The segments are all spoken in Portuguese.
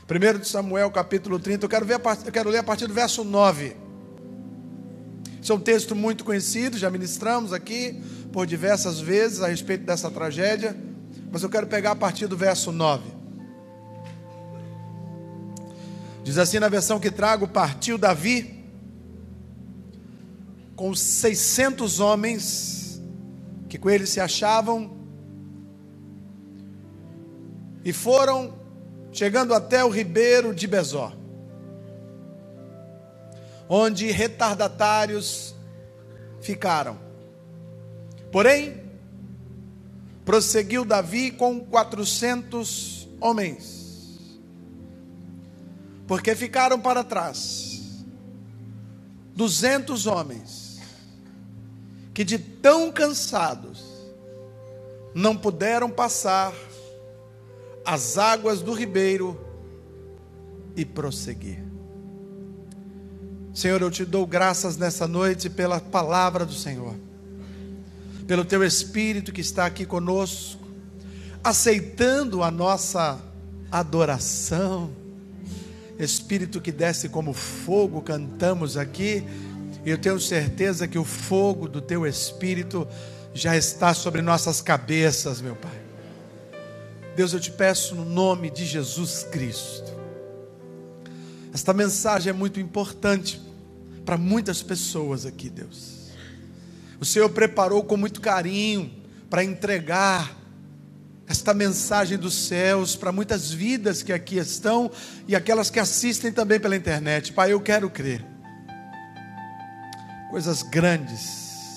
1 de Samuel, capítulo 30, eu quero ler a partir do verso 9. Esse é um texto muito conhecido, já ministramos aqui por diversas vezes a respeito dessa tragédia, mas eu quero pegar a partir do verso 9. Diz assim na versão que trago: partiu Davi com 600 homens que com ele se achavam, e foram chegando até o ribeiro de Besor, onde retardatários ficaram. Porém, prosseguiu Davi com 400 homens, porque ficaram para trás 200 homens, que de tão cansados não puderam passar as águas do ribeiro e prosseguir. Senhor, eu te dou graças nessa noite pela palavra do Senhor, pelo teu Espírito que está aqui conosco, aceitando a nossa adoração. Espírito que desce como fogo, cantamos aqui, e eu tenho certeza que o fogo do teu Espírito já está sobre nossas cabeças, meu Pai. Deus, eu te peço no nome de Jesus Cristo. Esta mensagem é muito importante para muitas pessoas aqui, Deus. O Senhor preparou com muito carinho para entregar esta mensagem dos céus para muitas vidas que aqui estão e aquelas que assistem também pela internet. Pai, eu quero crer. Coisas grandes,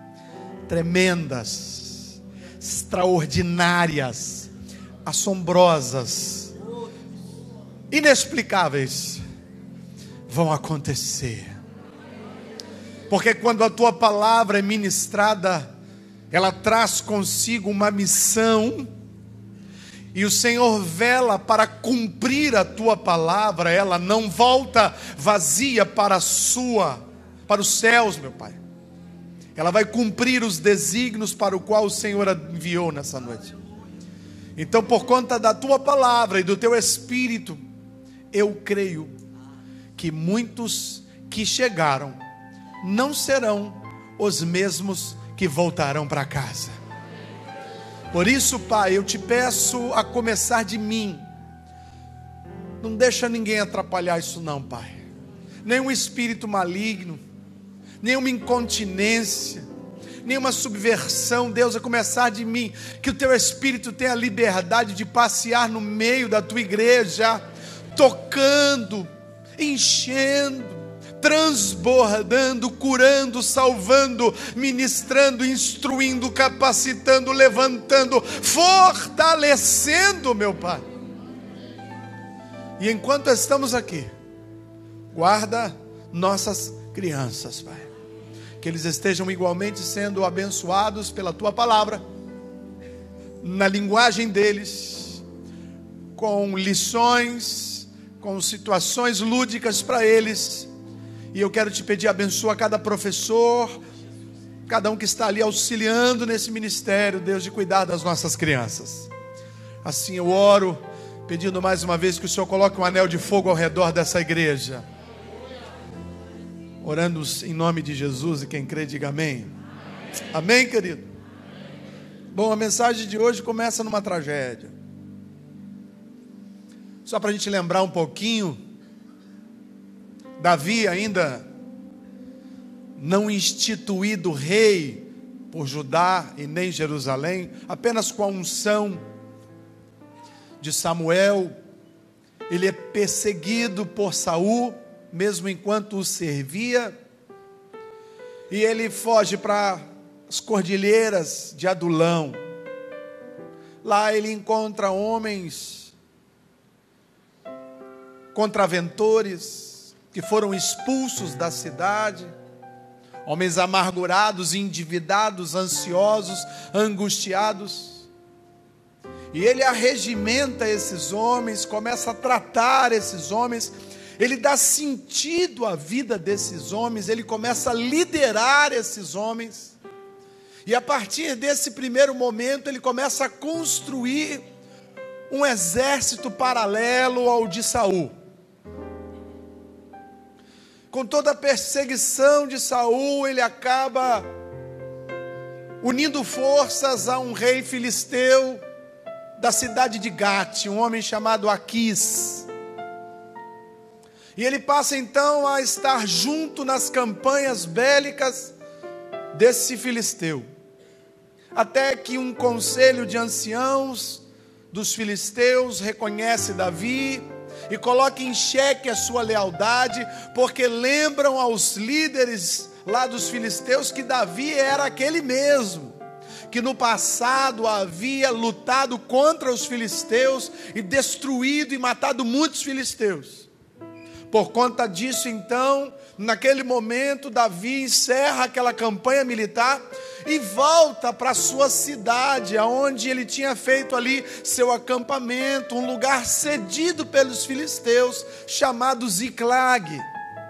tremendas, extraordinárias, assombrosas, inexplicáveis vão acontecer, porque quando a tua palavra é ministrada, ela traz consigo uma missão, e o Senhor vela para cumprir a tua palavra. Ela não volta vazia para os céus, meu Pai. Ela vai cumprir os desígnios para o qual o Senhor a enviou nessa noite. Então, por conta da tua palavra e do teu Espírito, eu creio que muitos que chegaram não serão os mesmos que voltarão para casa. Por isso, Pai, eu te peço, a começar de mim, não deixa ninguém atrapalhar isso não, Pai. Nenhum espírito maligno, nenhuma incontinência, nenhuma subversão, Deus, a começar de mim. Que o teu Espírito tenha liberdade de passear no meio da tua igreja, tocando, enchendo, transbordando, curando, salvando, ministrando, instruindo, capacitando, levantando, fortalecendo, meu Pai. E enquanto estamos aqui, guarda nossas crianças, Pai, que eles estejam igualmente sendo abençoados pela tua palavra, na linguagem deles, com lições, com situações lúdicas para eles. E eu quero te pedir, abençoa cada professor, cada um que está ali auxiliando nesse ministério, Deus, de cuidar das nossas crianças. Assim eu oro, pedindo mais uma vez que o Senhor coloque um anel de fogo ao redor dessa igreja. Orando em nome de Jesus, e quem crê diga amém. Amém, querido? Bom, a mensagem de hoje começa numa tragédia. Só para a gente lembrar um pouquinho, Davi ainda não instituído rei por Judá e nem Jerusalém, apenas com a unção de Samuel, ele é perseguido por Saul, mesmo enquanto o servia, e ele foge para as cordilheiras de Adulão. Lá ele encontra homens contraventores que foram expulsos da cidade, homens amargurados, endividados, ansiosos, angustiados. E ele arregimenta esses homens, começa a tratar esses homens, ele dá sentido à vida desses homens, ele começa a liderar esses homens. E a partir desse primeiro momento, ele começa a construir um exército paralelo ao de Saul. Com toda a perseguição de Saul, ele acaba unindo forças a um rei filisteu da cidade de Gate, um homem chamado Aquis. E ele passa então a estar junto nas campanhas bélicas desse filisteu. Até que um conselho de anciãos dos filisteus reconhece Davi e coloca em xeque a sua lealdade, porque lembram aos líderes lá dos filisteus que Davi era aquele mesmo, que no passado havia lutado contra os filisteus e destruído e matado muitos filisteus. Por conta disso, então, naquele momento, Davi encerra aquela campanha militar e volta para a sua cidade, onde ele tinha feito ali seu acampamento, um lugar cedido pelos filisteus, chamado Ziclag.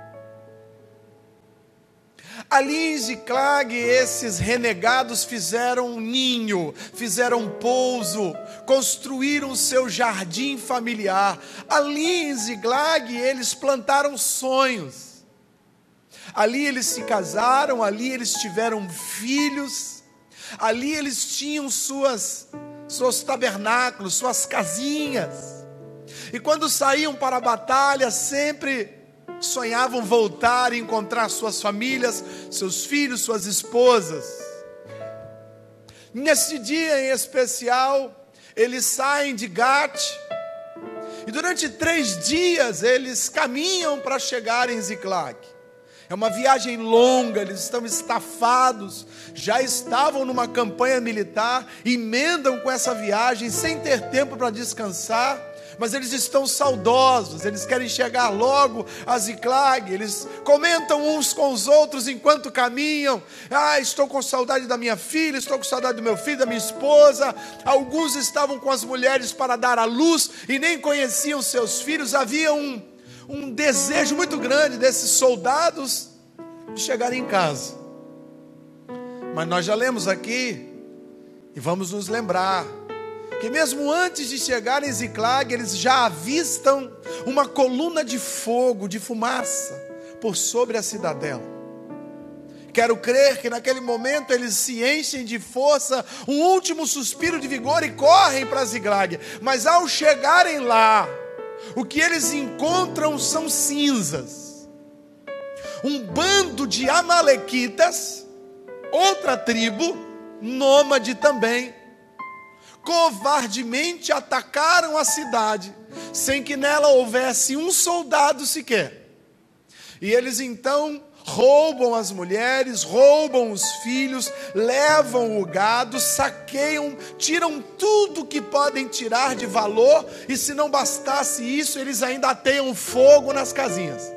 Ali em Ziclag, esses renegados fizeram um ninho, fizeram um pouso, construíram o seu jardim familiar. Ali em Ziclag, eles plantaram sonhos. Ali eles se casaram, ali eles tiveram filhos, ali eles tinham seus tabernáculos, suas casinhas. E quando saíam para a batalha, sempre sonhavam voltar e encontrar suas famílias, seus filhos, suas esposas. Nesse dia em especial, eles saem de Gate, e durante 3 dias eles caminham para chegar em Ziclag. É uma viagem longa, eles estão estafados, já estavam numa campanha militar, emendam com essa viagem, sem ter tempo para descansar, mas eles estão saudosos, eles querem chegar logo a Ziclag. Eles comentam uns com os outros enquanto caminham: estou com saudade da minha filha, estou com saudade do meu filho, da minha esposa. Alguns estavam com as mulheres para dar à luz e nem conheciam seus filhos. Havia um desejo muito grande desses soldados de chegarem em casa. Mas nós já lemos aqui e vamos nos lembrar que mesmo antes de chegarem em Ziclag, eles já avistam uma coluna de fogo, de fumaça, por sobre a cidadela. Quero crer que naquele momento eles se enchem de força, um último suspiro de vigor e correm para Ziclag. Mas ao chegarem lá, o que eles encontram são cinzas. Um bando de amalequitas, outra tribo, nômade também, covardemente atacaram a cidade, sem que nela houvesse um soldado sequer. E eles então roubam as mulheres, roubam os filhos, levam o gado, saqueiam, tiram tudo que podem tirar de valor, e se não bastasse isso, eles ainda ateiam fogo nas casinhas.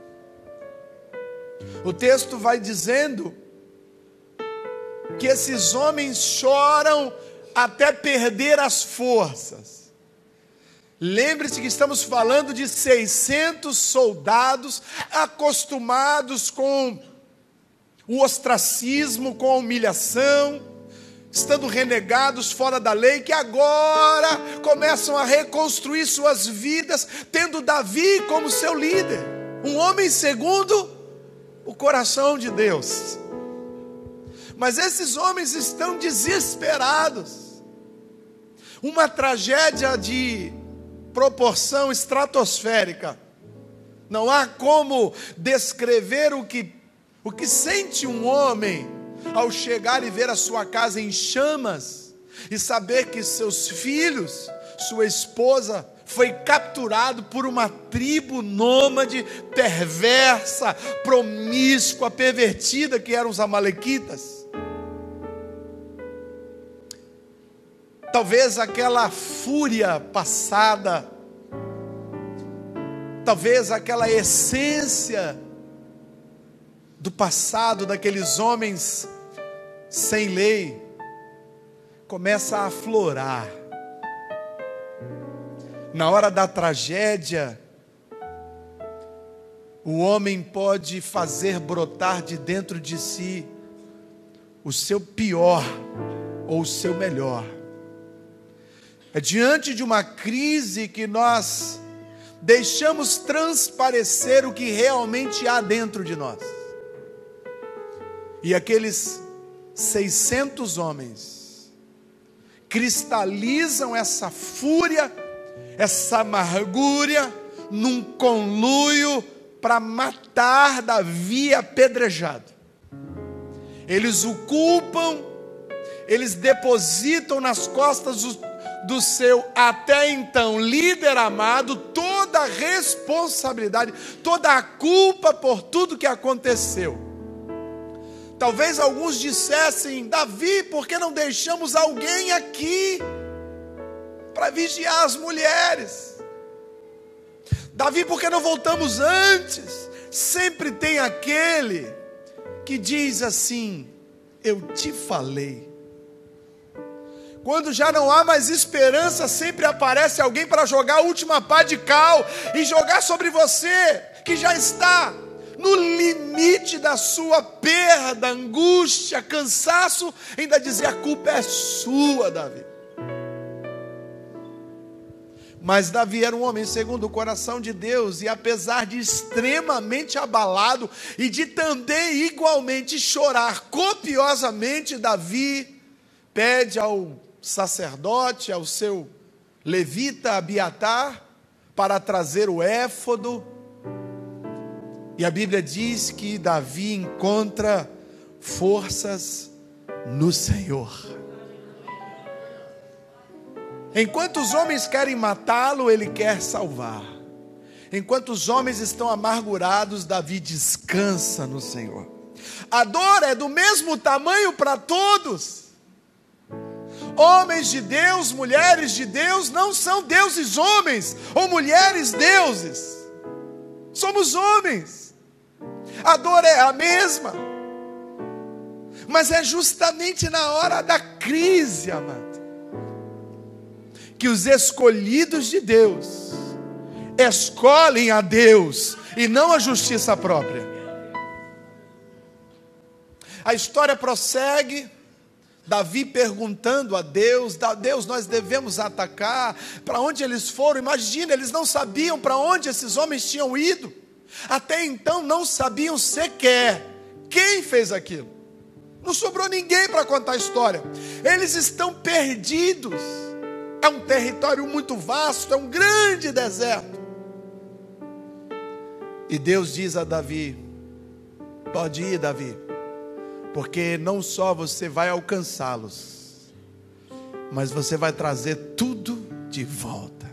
O texto vai dizendo que esses homens choram até perder as forças. Lembre-se que estamos falando de 600 soldados acostumados com o ostracismo, com a humilhação, estando renegados fora da lei, que agora começam a reconstruir suas vidas, tendo Davi como seu líder, um homem segundo o coração de Deus. Mas esses homens estão desesperados. Uma tragédia de proporção estratosférica. Não há como descrever o que sente um homem ao chegar e ver a sua casa em chamas e saber que seus filhos, sua esposa, foi capturado por uma tribo nômade, perversa, promíscua, pervertida, que eram os amalequitas. Talvez aquela fúria passada, talvez aquela essência do passado daqueles homens sem lei começa a aflorar. Na hora da tragédia, o homem pode fazer brotar de dentro de si o seu pior ou o seu melhor. É diante de uma crise que nós deixamos transparecer o que realmente há dentro de nós. E aqueles 600 homens cristalizam essa fúria, essa amargura, num conluio para matar Davi apedrejado. Eles o culpam, eles depositam nas costas do seu até então líder amado toda a responsabilidade, toda a culpa por tudo que aconteceu. Talvez alguns dissessem: Davi, por que não deixamos alguém aqui para vigiar as mulheres? Davi, por que não voltamos antes? Sempre tem aquele que diz assim: eu te falei. Quando já não há mais esperança, sempre aparece alguém para jogar a última pá de cal e jogar sobre você, que já está no limite da sua perda, angústia, cansaço, ainda dizer: a culpa é sua, Davi. Mas Davi era um homem segundo o coração de Deus, e apesar de extremamente abalado e de também igualmente chorar copiosamente, Davi pede ao sacerdote, ao seu levita Abiatar, para trazer o éfodo. E a Bíblia diz que Davi encontra forças no Senhor. Enquanto os homens querem matá-lo, ele quer salvar. Enquanto os homens estão amargurados, Davi descansa no Senhor. A dor é do mesmo tamanho para todos. Homens de Deus, mulheres de Deus, não são deuses homens ou mulheres deuses. Somos homens. A dor é a mesma. Mas é justamente na hora da crise, amado, que os escolhidos de Deus escolhem a Deus e não a justiça própria. A história prossegue, Davi perguntando a Deus: Deus, nós devemos atacar? Para onde eles foram? Imagina, eles não sabiam para onde esses homens tinham ido. Até então não sabiam sequer quem fez aquilo. Não sobrou ninguém para contar a história. Eles estão perdidos. É um território muito vasto, é um grande deserto. E Deus diz a Davi: pode ir, Davi, porque não só você vai alcançá-los, mas você vai trazer tudo de volta.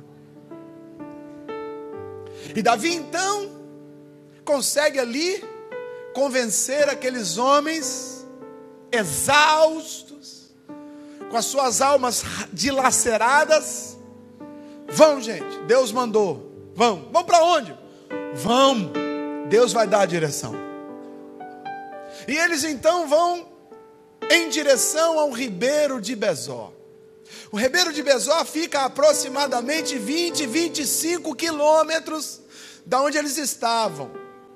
E Davi então consegue ali convencer aqueles homens exaustos, com as suas almas dilaceradas: vão, gente, Deus mandou, vão para onde? Vão, Deus vai dar a direção. E eles então vão em direção ao ribeiro de Besor. O ribeiro de Besor fica a aproximadamente 25 quilômetros da onde eles estavam.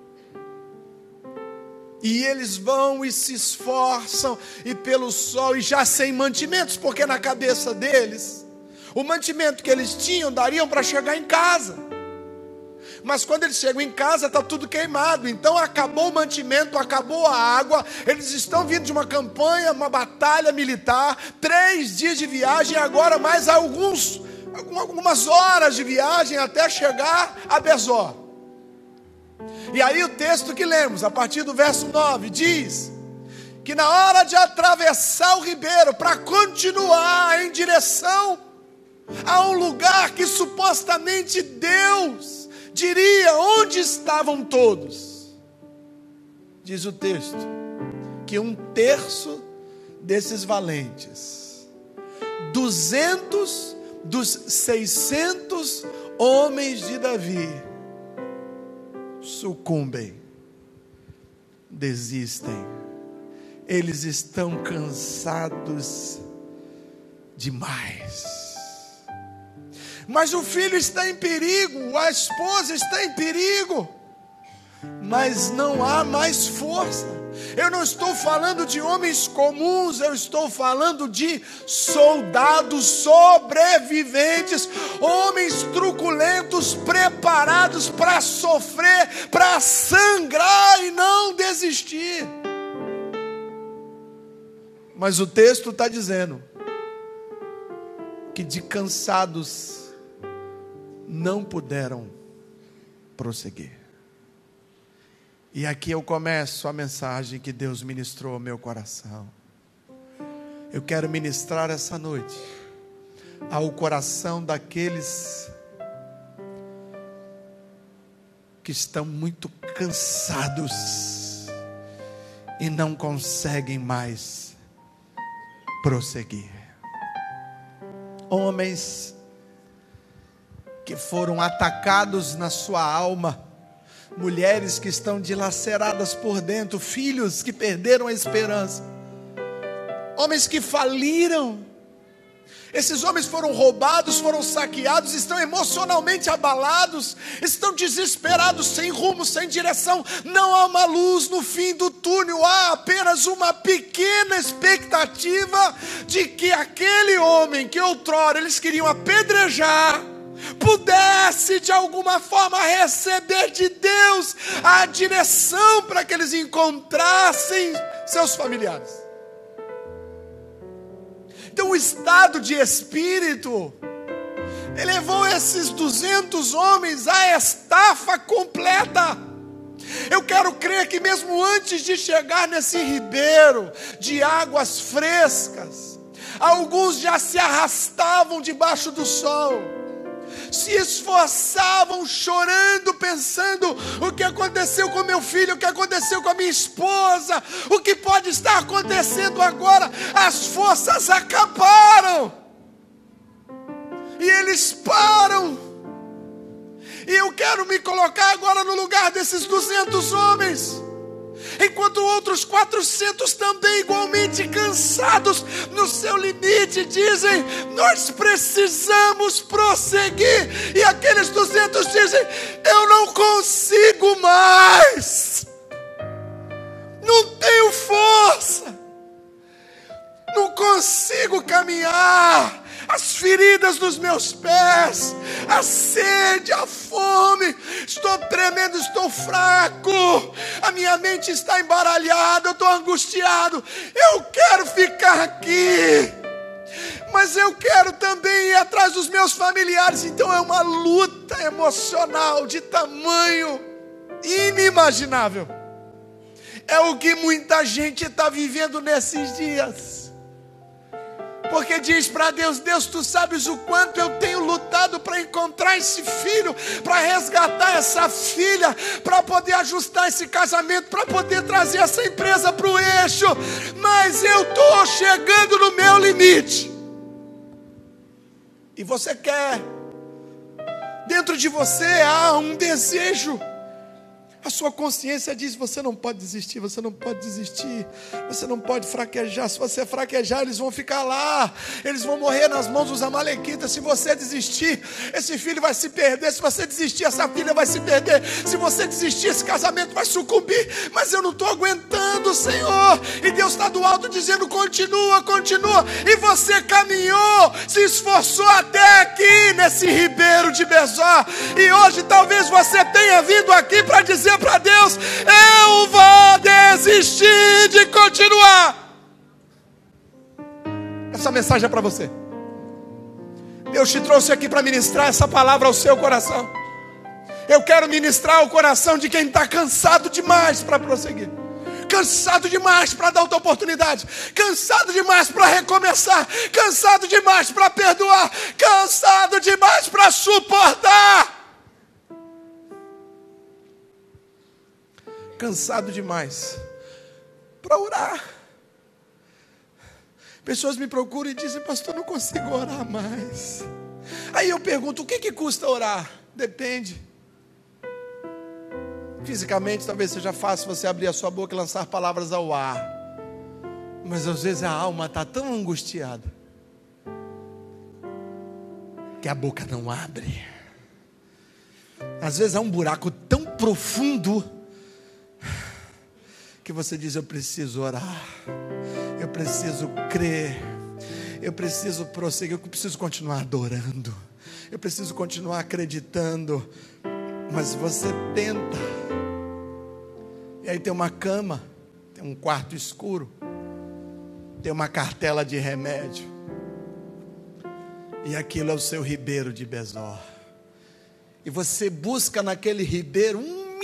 E eles vão e se esforçam, e pelo sol, e já sem mantimentos, porque na cabeça deles, o mantimento que eles tinham dariam para chegar em casa. Mas quando eles chegam em casa, está tudo queimado. Então acabou o mantimento, acabou a água. Eles estão vindo de uma campanha, uma batalha militar, 3 dias de viagem, agora mais algumas horas de viagem até chegar a Besor. E aí o texto que lemos, a partir do verso 9, diz que na hora de atravessar o ribeiro, para continuar em direção a um lugar que supostamente Deus diria onde estavam todos, diz o texto que 1/3 desses valentes, 200 dos 600 homens de Davi, sucumbem, desistem. Eles estão cansados demais. Mas o filho está em perigo, a esposa está em perigo, mas não há mais força. Eu não estou falando de homens comuns, eu estou falando de soldados sobreviventes, homens truculentos, preparados para sofrer, para sangrar e não desistir. Mas o texto está dizendo que de cansados não puderam prosseguir. E aqui eu começo a mensagem que Deus ministrou ao meu coração. Eu quero ministrar essa noite ao coração daqueles que estão muito cansados e não conseguem mais prosseguir. Homens que foram atacados na sua alma, mulheres que estão dilaceradas por dentro, filhos que perderam a esperança, homens que faliram. Esses homens foram roubados, foram saqueados, estão emocionalmente abalados, estão desesperados, sem rumo, sem direção. Não há uma luz no fim do túnel, há apenas uma pequena expectativa de que aquele homem que outrora eles queriam apedrejar, pudesse de alguma forma receber de Deus a direção para que eles encontrassem seus familiares. Então o estado de espírito levou esses 200 homens à estafa completa. Eu quero crer que mesmo antes de chegar nesse ribeiro de águas frescas, alguns já se arrastavam debaixo do sol, se esforçavam, chorando, pensando: o que aconteceu com meu filho, o que aconteceu com a minha esposa, o que pode estar acontecendo agora? As forças acabaram, e eles param. E eu quero me colocar agora no lugar desses 200 homens, enquanto outros 400 também igualmente cansados, no seu limite, dizem: nós precisamos prosseguir. E aqueles 200 dizem: eu não consigo mais, não tenho força, não consigo caminhar. As feridas nos meus pés, a sede, a fome, estou tremendo, estou fraco, a minha mente está embaralhada, eu estou angustiado. Eu quero ficar aqui, mas eu quero também ir atrás dos meus familiares. Então é uma luta emocional de tamanho inimaginável. É o que muita gente está vivendo nesses dias. Porque diz para Deus: Deus, tu sabes o quanto eu tenho lutado para encontrar esse filho, para resgatar essa filha, para poder ajustar esse casamento, para poder trazer essa empresa para o eixo, mas eu estou chegando no meu limite. E você quer, dentro de você há um desejo. A sua consciência diz: você não pode desistir, você não pode desistir, você não pode fraquejar. Se você fraquejar, eles vão ficar lá, eles vão morrer nas mãos dos amalequitas. Se você desistir, esse filho vai se perder. Se você desistir, essa filha vai se perder. Se você desistir, esse casamento vai sucumbir. Mas eu não estou aguentando, Senhor. E Deus está do alto dizendo: continua, continua. E você caminhou, se esforçou até aqui nesse ribeiro de Besor. E hoje talvez você tenha vindo aqui para dizer para Deus: eu vou desistir de continuar. Essa mensagem é para você. Deus te trouxe aqui para ministrar essa palavra ao seu coração. Eu quero ministrar ao coração de quem está cansado demais para prosseguir, cansado demais para dar outra oportunidade, cansado demais para recomeçar, cansado demais para perdoar, cansado demais para suportar, cansado demais para orar. Pessoas me procuram e dizem: pastor, não consigo orar mais. Aí eu pergunto: o que custa orar? Depende. Fisicamente talvez seja fácil você abrir a sua boca e lançar palavras ao ar, mas às vezes a alma está tão angustiada que a boca não abre. Às vezes há um buraco tão profundo que você diz: eu preciso orar, eu preciso crer, eu preciso prosseguir, eu preciso continuar adorando, eu preciso continuar acreditando. Mas você tenta, e aí tem uma cama, tem um quarto escuro, tem uma cartela de remédio, e aquilo é o seu ribeiro de Besor. E você busca naquele ribeiro um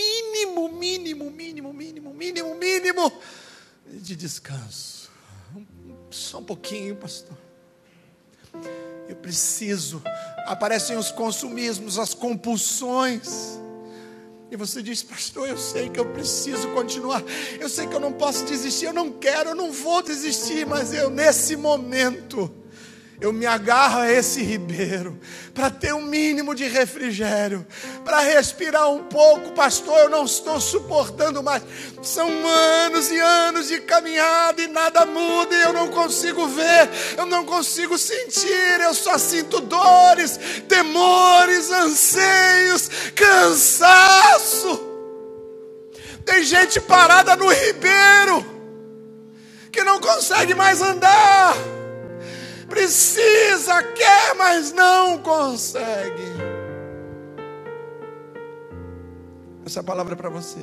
mínimo de descanso. Só um pouquinho, pastor. Eu preciso. Aparecem os consumismos, as compulsões. E você diz: pastor, eu sei que eu preciso continuar. Eu sei que eu não posso desistir. Eu não quero, eu não vou desistir. Mas nesse momento, eu me agarro a esse ribeiro para ter um mínimo de refrigério, para respirar um pouco. Pastor, eu não estou suportando mais. São anos e anos de caminhada e nada muda, e eu não consigo ver, eu não consigo sentir. Eu só sinto dores, temores, anseios, cansaço. Tem gente parada no ribeiro que não consegue mais andar. Precisa, quer, mas não consegue. Essa palavra é para você.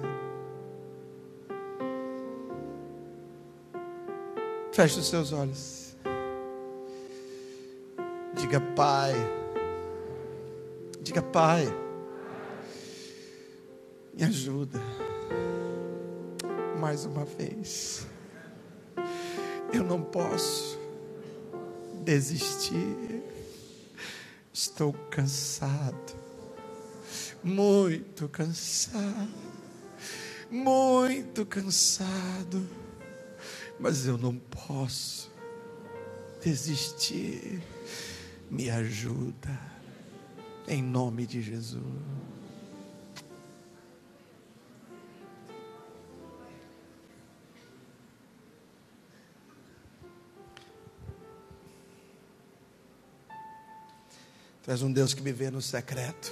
Feche os seus olhos. Diga: Pai. Diga: Pai, me ajuda. Mais uma vez. Eu não posso desistir. Estou cansado, muito cansado, mas eu não posso desistir. Me ajuda, em nome de Jesus. Tu és um Deus que me vê no secreto.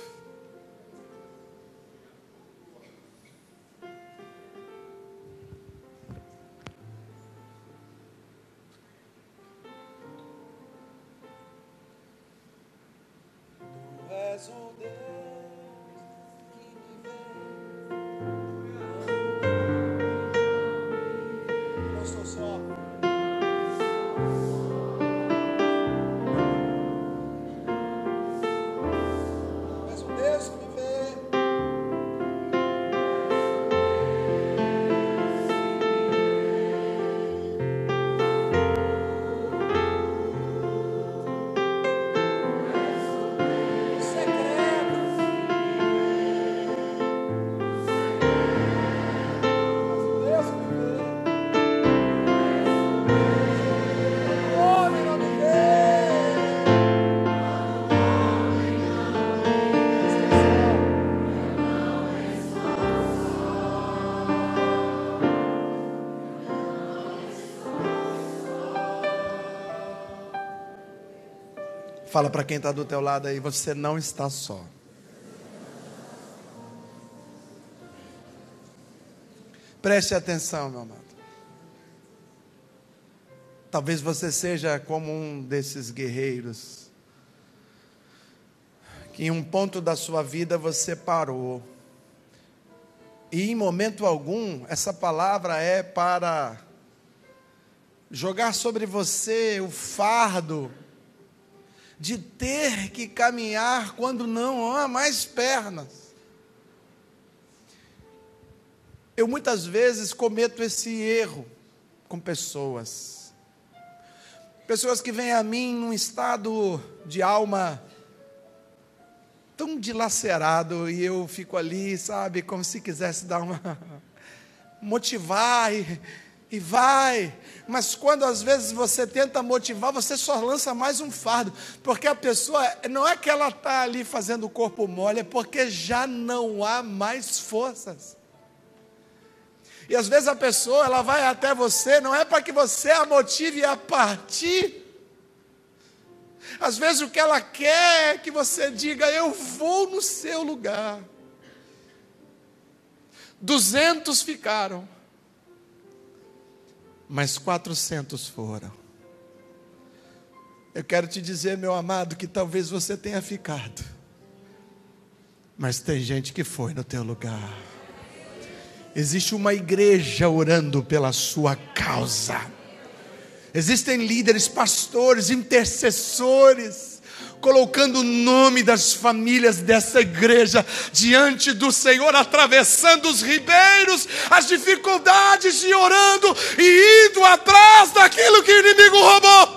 Tu és um Deus que me vê. Não estou só. Fala para quem está do teu lado aí: você não está só. Preste atenção, meu amado. Talvez você seja como um desses guerreiros, que em um ponto da sua vida você parou. E em momento algum, essa palavra é para jogar sobre você o fardo de ter que caminhar quando não há mais pernas. Eu muitas vezes cometo esse erro com pessoas que vêm a mim num estado de alma tão dilacerado, e eu fico ali, sabe, como se quisesse dar uma motivar e vai, mas quando às vezes você tenta motivar, você só lança mais um fardo, porque a pessoa, não é que ela está ali fazendo o corpo mole, é porque já não há mais forças. E às vezes a pessoa, ela vai até você, não é para que você a motive a partir. Às vezes o que ela quer é que você diga: eu vou no seu lugar. 200 ficaram, mas 400 foram. Eu quero te dizer, meu amado, que talvez você tenha ficado, mas tem gente que foi no teu lugar. Existe uma igreja orando pela sua causa. Existem líderes, pastores, intercessores, colocando o nome das famílias dessa igreja diante do Senhor, atravessando os ribeiros, as dificuldades, e orando e indo atrás daquilo que o inimigo roubou.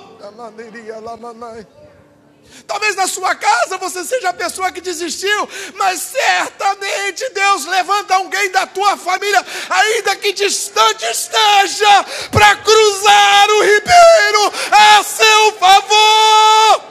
Talvez na sua casa você seja a pessoa que desistiu, mas certamente Deus levanta alguém da tua família, ainda que distante esteja, para cruzar o ribeiro a seu favor.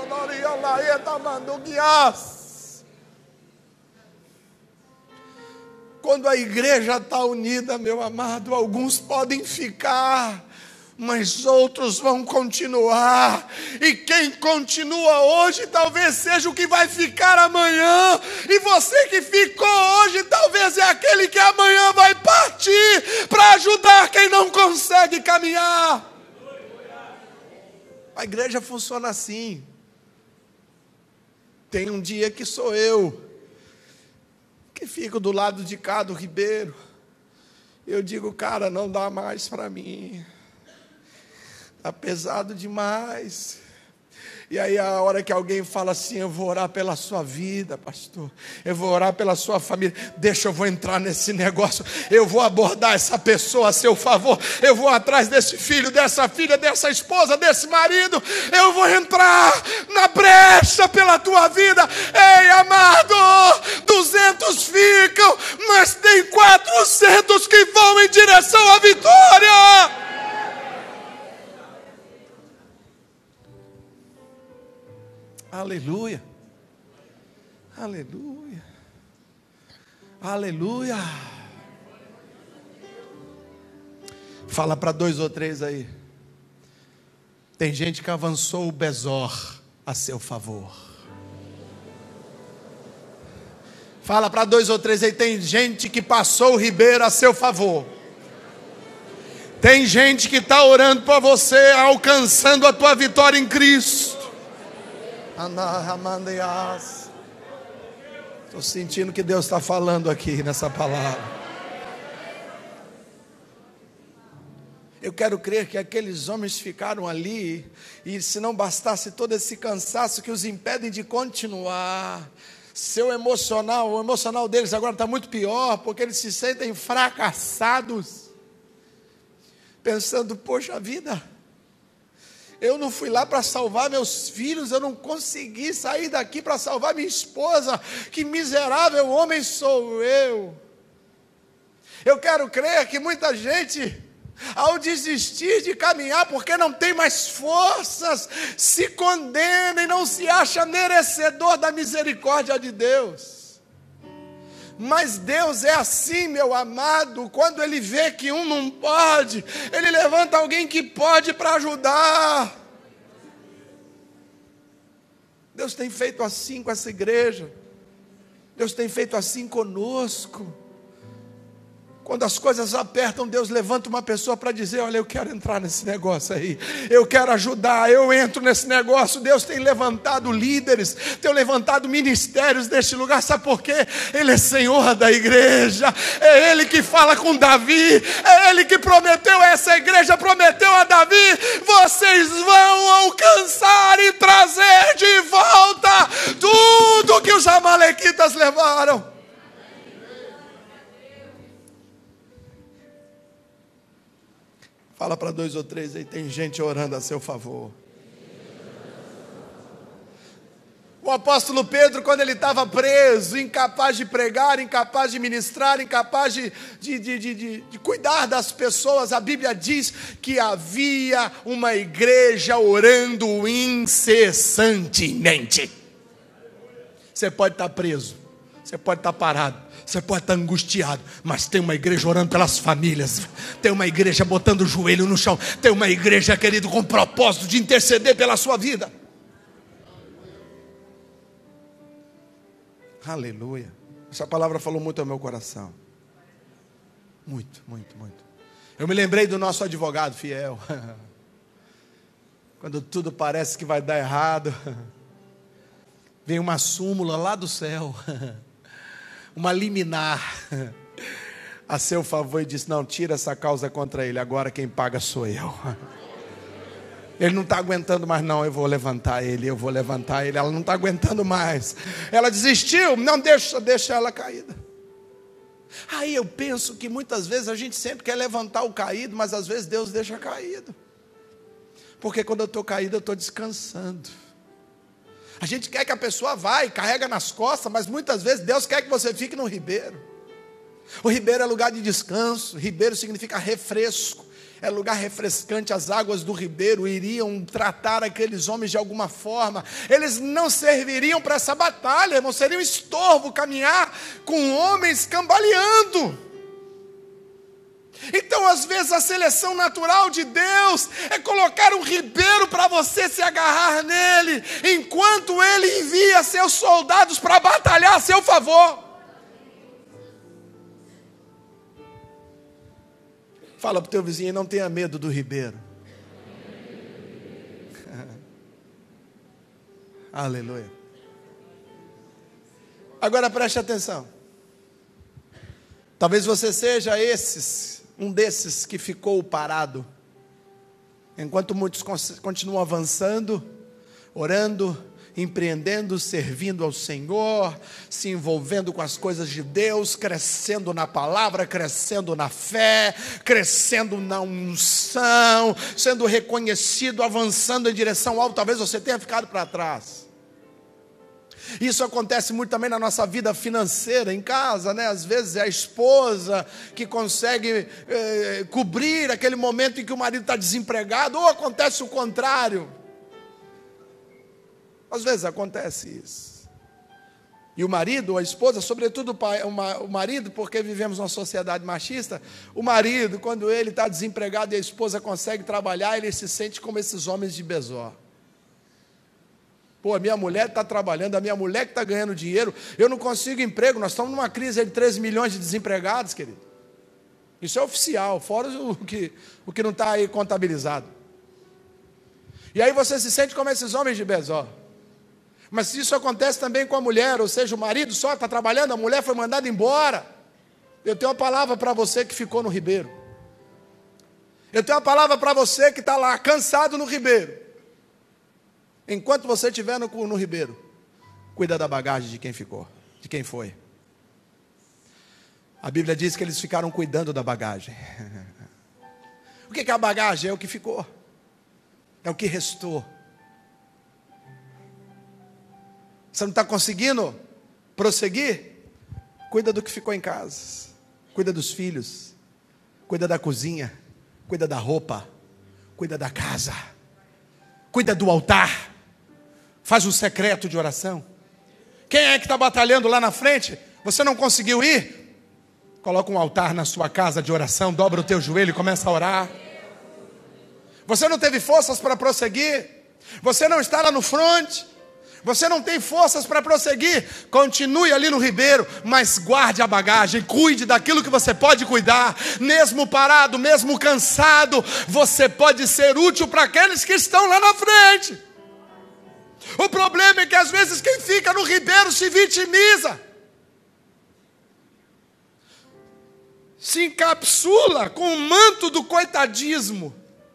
Quando a igreja está unida, meu amado, alguns podem ficar, mas outros vão continuar. E quem continua hoje talvez seja o que vai ficar amanhã. E você que ficou hoje talvez é aquele que amanhã vai partir para ajudar quem não consegue caminhar. A igreja funciona assim. Tem um dia que sou eu que fico do lado de cá do ribeiro. Eu digo, cara, não dá mais para mim. Está pesado demais. E aí a hora que alguém fala assim, eu vou orar pela sua vida, pastor, eu vou orar pela sua família, deixa, eu vou entrar nesse negócio, eu vou abordar essa pessoa a seu favor, eu vou atrás desse filho, dessa filha, dessa esposa, desse marido, eu vou entrar na brecha pela tua vida. Ei, amado, 200 ficam, mas tem 400 que vão em direção à vitória. Aleluia, aleluia, aleluia. Fala para 2 ou 3 aí. Tem gente que avançou o Bezor a seu favor. Fala para 2 ou 3 aí. Tem gente que passou o ribeiro a seu favor. Tem gente que está orando para você, alcançando a tua vitória em Cristo. Estou sentindo que Deus está falando aqui nessa palavra. Eu quero crer que aqueles homens ficaram ali, e se não bastasse todo esse cansaço que os impedem de continuar, o emocional deles agora está muito pior, porque eles se sentem fracassados, pensando, poxa vida, eu não fui lá para salvar meus filhos, eu não consegui sair daqui para salvar minha esposa, que miserável homem sou eu. Eu quero crer que muita gente, ao desistir de caminhar porque não tem mais forças, se condena e não se acha merecedor da misericórdia de Deus. Mas Deus é assim, meu amado, quando Ele vê que um não pode, Ele levanta alguém que pode para ajudar. Deus tem feito assim com essa igreja, Deus tem feito assim conosco. Quando as coisas apertam, Deus levanta uma pessoa para dizer, olha, eu quero entrar nesse negócio aí, eu quero ajudar, eu entro nesse negócio. Deus tem levantado líderes, tem levantado ministérios neste lugar, sabe por quê? Ele é Senhor da igreja, é Ele que fala com Davi, é Ele que prometeu, essa igreja prometeu a Davi, vocês vão alcançar e trazer de volta tudo que os amalequitas levaram. Fala para 2 ou 3 aí, tem gente orando a seu favor. O apóstolo Pedro, quando ele estava preso, incapaz de pregar, incapaz de ministrar, incapaz de cuidar das pessoas, a Bíblia diz que havia uma igreja orando incessantemente. Você pode estar preso, você pode estar parado, você pode estar angustiado, mas tem uma igreja orando pelas famílias, tem uma igreja botando o joelho no chão, tem uma igreja, querido, com o propósito de interceder pela sua vida. Aleluia. Essa palavra falou muito ao meu coração. Muito, muito, muito. Eu me lembrei do nosso advogado fiel. Quando tudo parece que vai dar errado, vem uma súmula lá do céu, uma liminar a seu favor, e diz: não, tira essa causa contra ele, agora quem paga sou eu. Ele não está aguentando mais não, eu vou levantar ele. Ela não está aguentando mais, ela desistiu, não, deixa ela caída. Aí eu penso que muitas vezes a gente sempre quer levantar o caído, mas às vezes Deus deixa caído, porque quando eu estou caído eu estou descansando. A gente quer que a pessoa vá e carrega nas costas, mas muitas vezes Deus quer que você fique no ribeiro. O ribeiro é lugar de descanso, ribeiro significa refresco, é lugar refrescante. As águas do ribeiro iriam tratar aqueles homens de alguma forma. Eles não serviriam para essa batalha, irmão, seria um estorvo caminhar com homens cambaleando. Então, às vezes, a seleção natural de Deus é colocar um ribeiro para você se agarrar nele, enquanto Ele envia seus soldados para batalhar a seu favor. Fala para o teu vizinho: não tenha medo do ribeiro. Aleluia. Agora preste atenção. Talvez você seja um desses que ficou parado, enquanto muitos continuam avançando, orando, empreendendo, servindo ao Senhor, se envolvendo com as coisas de Deus, crescendo na palavra, crescendo na fé, crescendo na unção, sendo reconhecido, avançando em direção ao alto. Talvez você tenha ficado para trás. Isso acontece muito também na nossa vida financeira, em casa, né? Às vezes é a esposa que consegue cobrir aquele momento em que o marido está desempregado, ou acontece o contrário. Às vezes acontece isso. E o marido ou a esposa, sobretudo o marido, porque vivemos numa sociedade machista, o marido, quando ele está desempregado e a esposa consegue trabalhar, ele se sente como esses homens de Bezor. Pô, a minha mulher está trabalhando, a minha mulher que está ganhando dinheiro, eu não consigo emprego, nós estamos numa crise de 13 milhões de desempregados, querido. Isso é oficial, fora o que não está aí contabilizado. E aí você se sente como esses homens de Bezor. Mas isso acontece também com a mulher, ou seja, o marido só está trabalhando, a mulher foi mandada embora. Eu tenho uma palavra para você que ficou no ribeiro. Eu tenho uma palavra para você que está lá, cansado no ribeiro. Enquanto você estiver no ribeiro, cuida da bagagem de quem ficou, de quem foi. A Bíblia diz que eles ficaram cuidando da bagagem. O que é a bagagem? É o que ficou, é o que restou. Você não está conseguindo prosseguir? Cuida do que ficou em casa. Cuida dos filhos. Cuida da cozinha. Cuida da roupa. Cuida da casa. Cuida do altar. Faz um secreto de oração. Quem é que está batalhando lá na frente? Você não conseguiu ir? Coloca um altar na sua casa de oração. Dobra o teu joelho e começa a orar. Você não teve forças para prosseguir? Você não está lá no fronte? Você não tem forças para prosseguir? Continue ali no ribeiro, mas guarde a bagagem, cuide daquilo que você pode cuidar. Mesmo parado, mesmo cansado, você pode ser útil para aqueles que estão lá na frente. O problema é que às vezes quem fica no ribeiro se vitimiza, se encapsula com o manto do coitadismo,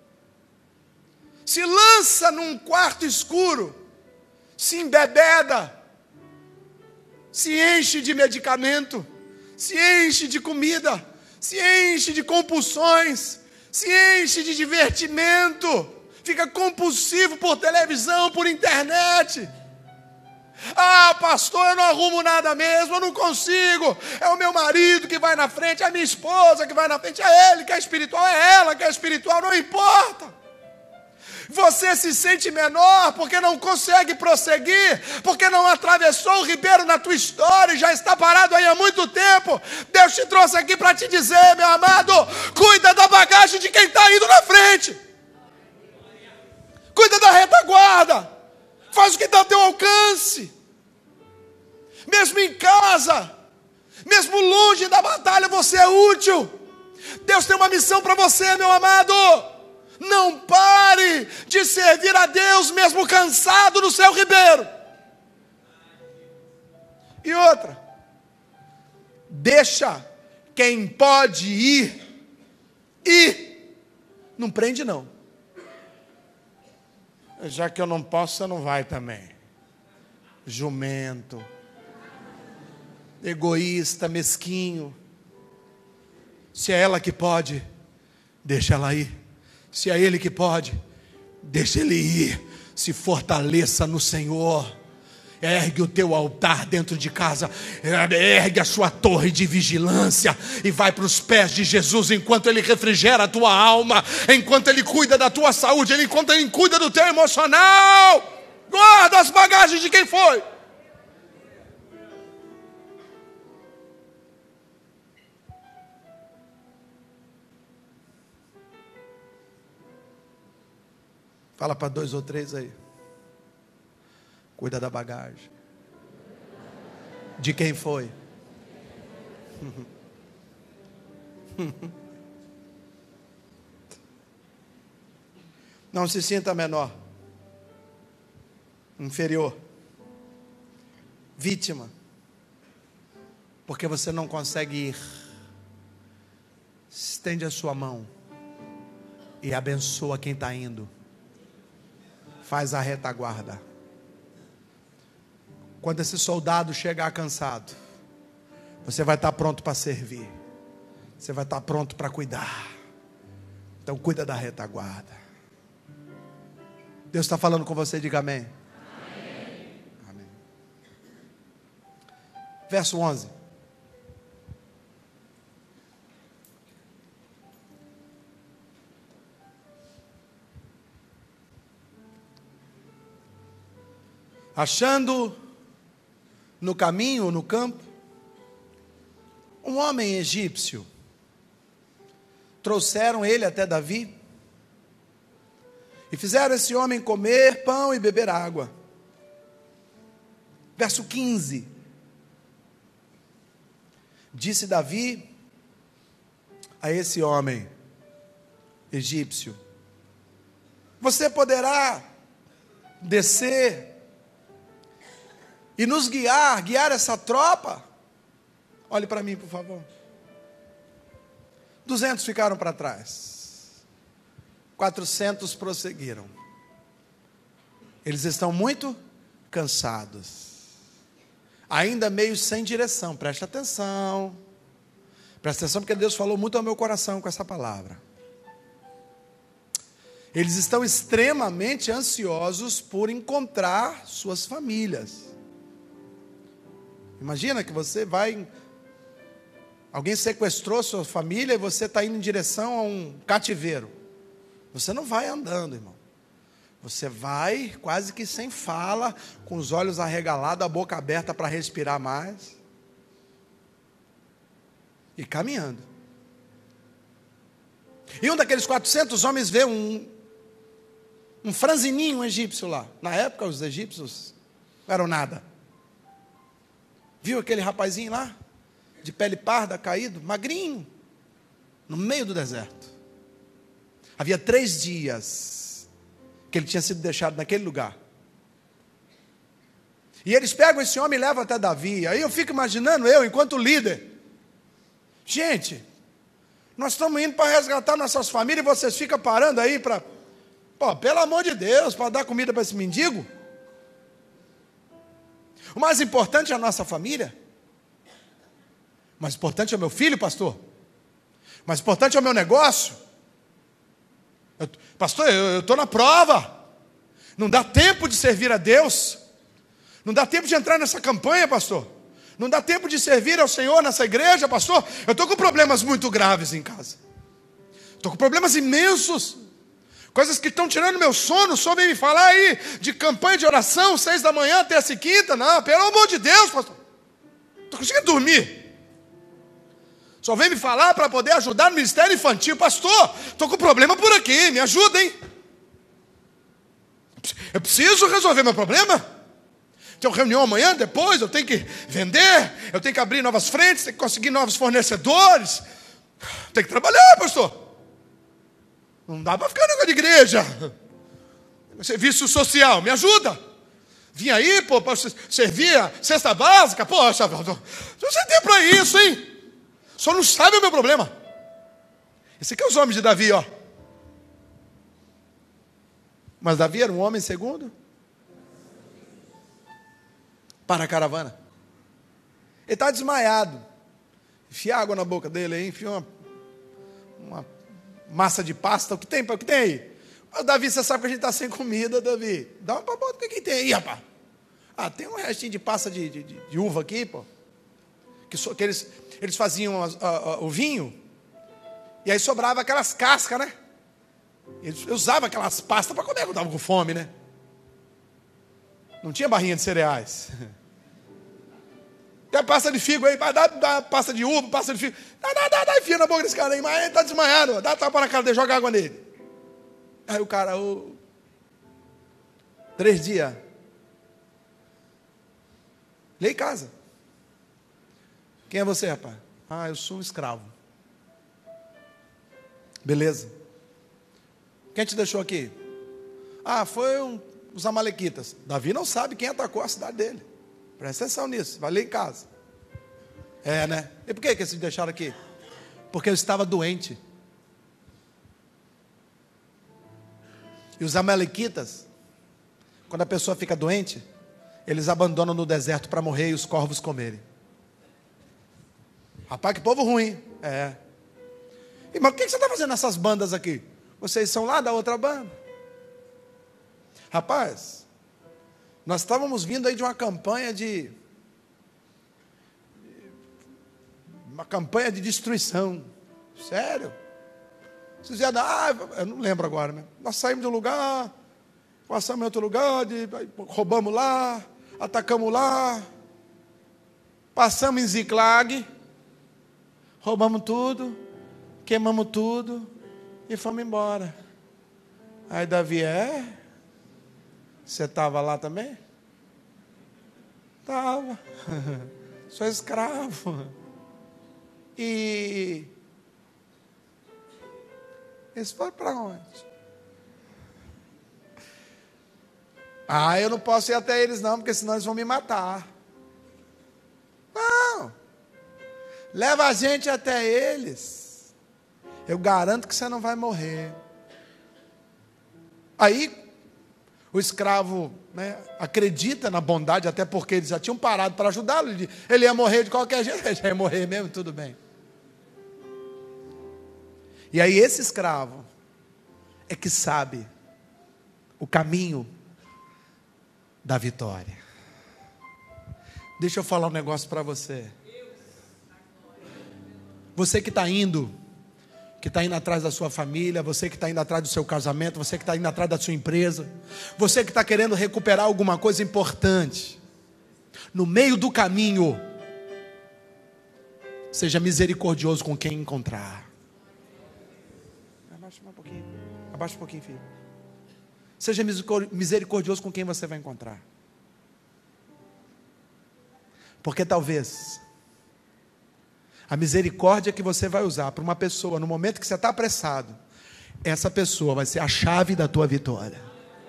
se lança num quarto escuro, se embebeda, se enche de medicamento, se enche de comida, se enche de compulsões, se enche de divertimento, fica compulsivo por televisão, por internet. Ah, pastor, eu não arrumo nada mesmo, eu não consigo. É o meu marido que vai na frente, é a minha esposa que vai na frente, é ele que é espiritual, é ela que é espiritual, não importa. Você se sente menor porque não consegue prosseguir, porque não atravessou o ribeiro na tua história e já está parado aí há muito tempo. Deus te trouxe aqui para te dizer, meu amado, cuida da bagagem de quem está indo na frente. Cuida da retaguarda. Faz o que está ao teu alcance. Mesmo em casa, mesmo longe da batalha, você é útil. Deus tem uma missão para você, meu amado. Não pare de servir a Deus mesmo cansado no seu ribeiro. E outra, deixa quem pode ir. Não prende não. Já que eu não posso, você não vai também. Jumento, egoísta, mesquinho. Se é ela que pode, deixa ela ir. Se é ele que pode, deixa ele ir. Se fortaleça no Senhor. Ergue o teu altar dentro de casa. Ergue a sua torre de vigilância. E vai para os pés de Jesus enquanto Ele refrigera a tua alma. Enquanto Ele cuida da tua saúde. Enquanto Ele cuida do teu emocional. Guarda as bagagens de quem foi. Fala para 2 ou 3 aí. Cuida da bagagem. De quem foi? Não se sinta menor, inferior, vítima, porque você não consegue ir. Estende a sua mão e abençoa quem está indo. Faz a retaguarda. Quando esse soldado chegar cansado, você vai estar pronto para servir. Você vai estar pronto para cuidar. Então cuida da retaguarda. Deus está falando com você, diga amém. Amém. Amém. Verso 11. Achando no caminho, no campo, um homem egípcio, trouxeram ele até Davi, e fizeram esse homem comer pão e beber água. Verso 15, disse Davi a esse homem egípcio: você poderá descer e nos guiar essa tropa? Olhe para mim, por favor. 200 ficaram para trás. 400 prosseguiram. Eles estão muito cansados. Ainda meio sem direção. Preste atenção. Preste atenção, porque Deus falou muito ao meu coração com essa palavra. Eles estão extremamente ansiosos por encontrar suas famílias. Imagina que você vai, alguém sequestrou sua família e você está indo em direção a um cativeiro. Você não vai andando, irmão. Você vai quase que sem fala, com os olhos arregalados, a boca aberta para respirar mais. E caminhando. E um daqueles 400 homens vê um franzininho egípcio lá. Na época os egípcios não eram nada. Viu aquele rapazinho lá? De pele parda, caído, magrinho, no meio do deserto. Havia 3 dias que ele tinha sido deixado naquele lugar. E eles pegam esse homem e levam até Davi. Aí eu fico imaginando, enquanto líder, gente, nós estamos indo para resgatar nossas famílias e vocês ficam parando aí para, pelo amor de Deus, para dar comida para esse mendigo. O mais importante é a nossa família. O mais importante é o meu filho, pastor. O mais importante é o meu negócio. Pastor, eu estou na prova. Não dá tempo de servir a Deus. Não dá tempo de entrar nessa campanha, pastor. Não dá tempo de servir ao Senhor nessa igreja, pastor. Eu estou com problemas muito graves em casa. Estou com problemas imensos. Coisas que estão tirando meu sono. O senhor vem me falar aí de campanha de oração, 6 da manhã até essa quinta. Não, pelo amor de Deus, pastor. Estou conseguindo dormir. O senhor vem me falar para poder ajudar no ministério infantil. Pastor, estou com problema por aqui, me ajuda, hein? Eu preciso resolver meu problema. Tem uma reunião amanhã, depois eu tenho que vender, eu tenho que abrir novas frentes, tenho que conseguir novos fornecedores. Tem que trabalhar, pastor. Não dá para ficar no negócio de igreja. Serviço social, me ajuda. Vim aí, pô, para servir a cesta básica. Poxa, você tem para isso, hein? Só não sabe o meu problema. Esse aqui é os homens de Davi, ó. Mas Davi era um homem segundo para a caravana. Ele está desmaiado. Enfia água na boca dele aí, enfia uma massa de pasta. O que tem aí? Ô, Davi, você sabe que a gente está sem comida, Davi. Dá uma babota, o que tem aí, rapaz? Ah, tem um restinho de pasta de uva aqui, pô. Que eles faziam o vinho. E aí sobrava aquelas cascas, né? Eles usavam aquelas pastas para comer quando estavam com fome, né? Não tinha barrinha de cereais. Tem pasta de figo aí, dá pasta de uva, pasta de figo. Dá, enfia na boca desse cara aí, mas ele está desmaiado. Dá tapa na cara dele, joga água nele. Aí o cara, 3 dias. Lê em casa. Quem é você, rapaz? Ah, eu sou um escravo. Beleza. Quem te deixou aqui? Ah, foi os amalequitas. Davi não sabe quem atacou a cidade dele. Presta atenção nisso, vai ler em casa. É, né? E por que eles me deixaram aqui? Porque eu estava doente. E os amalequitas, quando a pessoa fica doente, eles abandonam no deserto para morrer e os corvos comerem. Rapaz, que povo ruim. É. Mas o que você está fazendo nessas bandas aqui? Vocês são lá da outra banda? Rapaz, nós estávamos vindo aí de uma campanha de destruição. Sério? Vocês iam dar, eu não lembro agora, né? Nós saímos de um lugar, passamos em outro lugar, roubamos lá, atacamos lá, passamos em Ziclag, roubamos tudo, queimamos tudo e fomos embora. Aí Davi, você estava lá também? Estava. Sou escravo. E eles foram para onde? Ah, eu não posso ir até eles não, porque senão eles vão me matar. Não. Leva a gente até eles. Eu garanto que você não vai morrer. Aí, o escravo, né, acredita na bondade, até porque eles já tinham parado para ajudá-lo. Ele ia morrer de qualquer jeito, ele já ia morrer mesmo, tudo bem. E aí esse escravo é que sabe o caminho da vitória. Deixa eu falar um negócio para você. Você que está indo atrás da sua família, você que está indo atrás do seu casamento, você que está indo atrás da sua empresa, você que está querendo recuperar alguma coisa importante, no meio do caminho, seja misericordioso com quem encontrar. Abaixa um pouquinho, filho. Seja misericordioso com quem você vai encontrar. Porque talvez a misericórdia que você vai usar para uma pessoa no momento que você está apressado, essa pessoa vai ser a chave da tua vitória.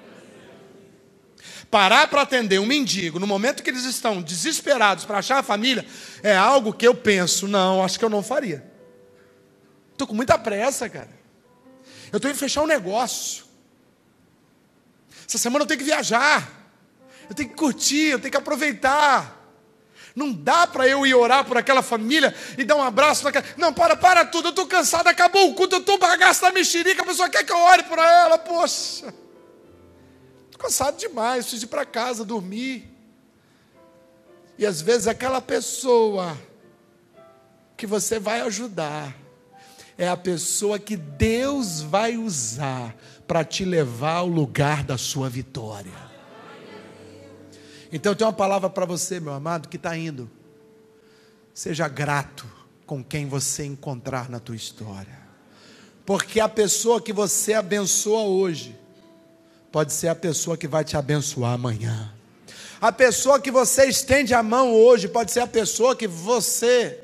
Parar para atender um mendigo no momento que eles estão desesperados para achar a família é algo que eu penso, não, acho que eu não faria. Estou com muita pressa, cara. Eu estou indo fechar um negócio. Essa semana eu tenho que viajar. Eu tenho que curtir, eu tenho que aproveitar. Não dá para eu ir orar por aquela família e dar um abraço naquela... Não, para tudo, eu estou cansado, acabou o culto, eu estou bagaço da mexerica, a pessoa quer que eu ore por ela, poxa. Estou cansado demais, preciso ir para casa, dormir. E às vezes aquela pessoa que você vai ajudar é a pessoa que Deus vai usar para te levar ao lugar da sua vitória. Então eu tenho uma palavra para você, meu amado, que está indo. Seja grato com quem você encontrar na tua história. Porque a pessoa que você abençoa hoje pode ser a pessoa que vai te abençoar amanhã. A pessoa que você estende a mão hoje pode ser a pessoa que você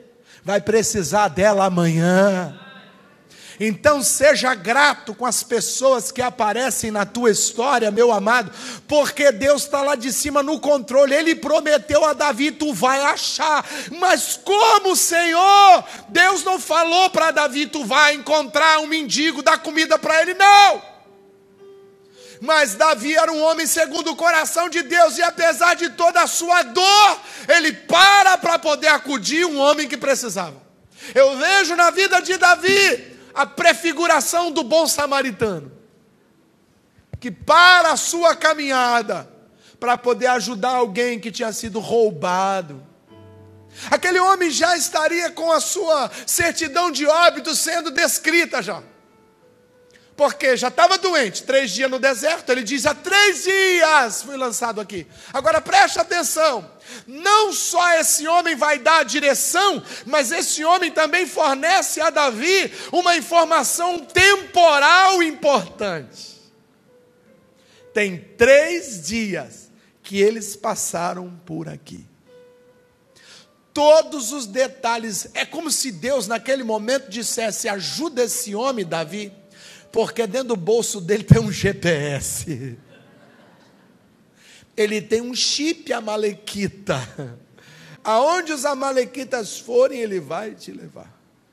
vai precisar dela amanhã. Então seja grato com as pessoas que aparecem na tua história, meu amado, porque Deus está lá de cima no controle. Ele prometeu a Davi, tu vai achar. Mas como, Senhor? Deus não falou para Davi, tu vai encontrar um mendigo, dar comida para ele, não. Mas Davi era um homem segundo o coração de Deus, e apesar de toda a sua dor, ele para poder acudir um homem que precisava. Eu vejo na vida de Davi a prefiguração do bom samaritano, que para a sua caminhada, para poder ajudar alguém que tinha sido roubado. Aquele homem já estaria com a sua certidão de óbito sendo descrita já. Porque já estava doente, 3 dias no deserto, ele diz, há 3 dias fui lançado aqui. Agora preste atenção, não só esse homem vai dar a direção, mas esse homem também fornece a Davi uma informação temporal importante. Tem 3 dias que eles passaram por aqui. Todos os detalhes, é como se Deus naquele momento dissesse, ajuda esse homem, Davi, porque dentro do bolso dele tem um GPS. Ele tem um chip amalequita. Aonde os amalequitas forem, ele vai te levar.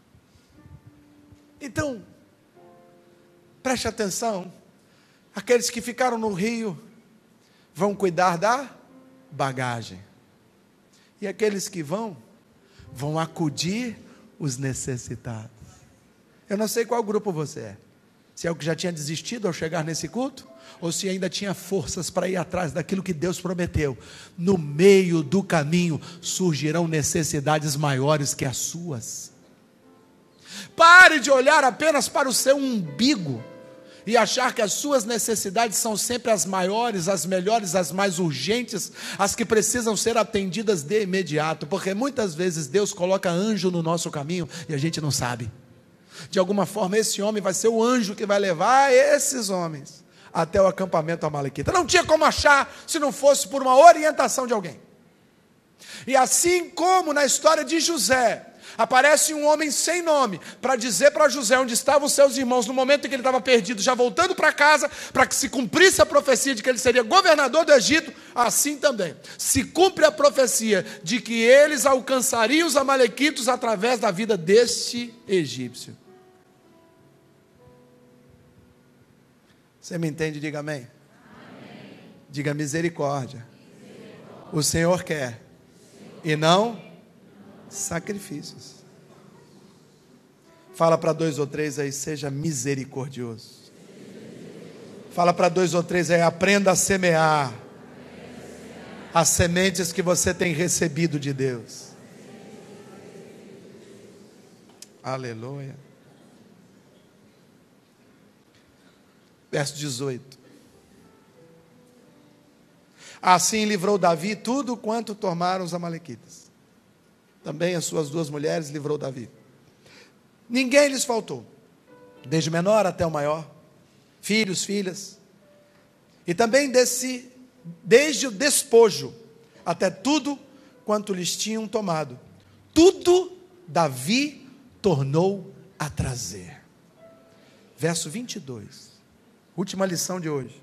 Então, preste atenção. Aqueles que ficaram no rio vão cuidar da bagagem. E aqueles que vão acudir os necessitados. Eu não sei qual grupo você é. Se é o que já tinha desistido ao chegar nesse culto, ou se ainda tinha forças para ir atrás daquilo que Deus prometeu. No meio do caminho surgirão necessidades maiores que as suas. Pare de olhar apenas para o seu umbigo e achar que as suas necessidades são sempre as maiores, as melhores, as mais urgentes, as que precisam ser atendidas de imediato, porque muitas vezes Deus coloca anjo no nosso caminho e a gente não sabe. De alguma forma esse homem vai ser o anjo que vai levar esses homens até o acampamento amalequita. Não tinha como achar se não fosse por uma orientação de alguém. E assim como na história de José, aparece um homem sem nome para dizer para José onde estavam os seus irmãos no momento em que ele estava perdido, já voltando para casa, para que se cumprisse a profecia de que ele seria governador do Egito. Assim também se cumpre a profecia de que eles alcançariam os amalequitas através da vida deste egípcio. Você me entende? Diga amém. Amém. Diga misericórdia. O Senhor quer e não sacrifícios. Fala para 2 ou 3 aí, seja misericordioso. Fala para 2 ou 3 aí, aprenda a semear as sementes que você tem recebido de Deus. Aleluia. Verso 18. Assim livrou Davi tudo quanto tomaram os amalequitas. Também as suas 2 mulheres livrou Davi. Ninguém lhes faltou, desde o menor até o maior, filhos, filhas. E também desde o despojo até tudo quanto lhes tinham tomado. Tudo Davi tornou a trazer. Verso 22. Última lição de hoje.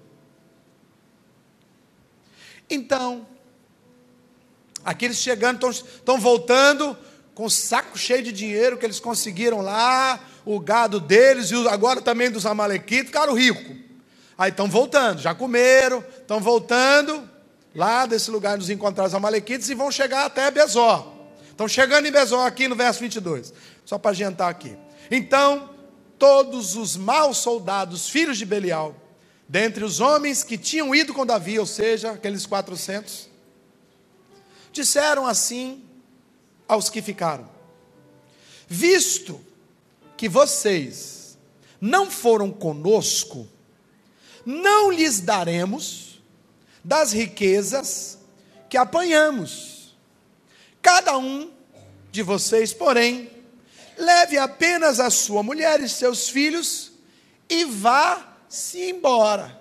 Então, aqueles chegando, estão voltando com o saco cheio de dinheiro que eles conseguiram lá, o gado deles e agora também dos amalequitas, ficaram ricos. Aí estão voltando, já comeram, estão voltando lá desse lugar nos encontrar os amalequitas e vão chegar até Bezor. Estão chegando em Bezor aqui no verso 22, só para adiantar aqui. Então, todos os maus soldados, filhos de Belial, dentre os homens que tinham ido com Davi, ou seja, aqueles 400, disseram assim aos que ficaram: visto que vocês não foram conosco, não lhes daremos das riquezas que apanhamos. Cada um de vocês, porém, leve apenas a sua mulher e seus filhos e vá-se embora.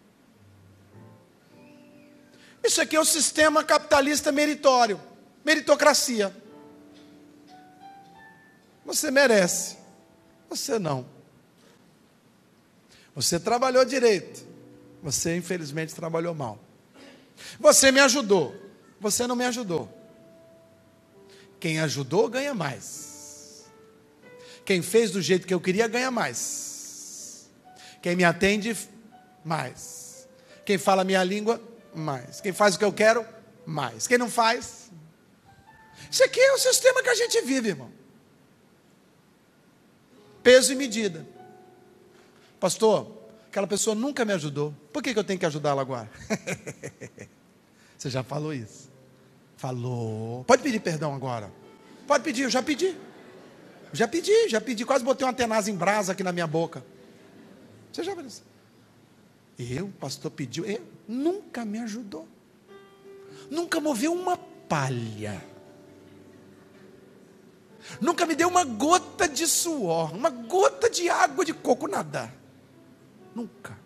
Isso aqui é o sistema capitalista meritório, meritocracia. Você merece. Você não. Você trabalhou direito. Você, infelizmente, trabalhou mal. Você me ajudou. Você não me ajudou. Quem ajudou, ganha mais. Quem fez do jeito que eu queria, ganha mais. Quem me atende, mais. Quem fala a minha língua, mais. Quem faz o que eu quero, mais. Quem não faz. Isso aqui é o sistema que a gente vive, irmão. Peso e medida. Pastor, aquela pessoa nunca me ajudou. Por que eu tenho que ajudá-la agora? Você já falou isso? Falou. Pode pedir perdão agora. Pode pedir, eu já pedi. Já pedi. Quase botei uma tenaz em brasa aqui na minha boca. Você já viu isso? O pastor pediu. Nunca me ajudou. Nunca moveu uma palha. Nunca me deu uma gota de suor. Uma gota de água de coco, nada. Nunca.